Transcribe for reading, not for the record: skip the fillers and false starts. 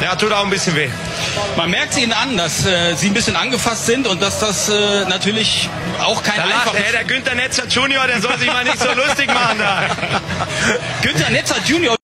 Ja, tut auch ein bisschen weh. Man merkt es Ihnen an, dass Sie ein bisschen angefasst sind und dass das natürlich auch kein einfaches... Der Günther Netzer Junior, der soll sich mal nicht so lustig machen da. Günther Netzer Junior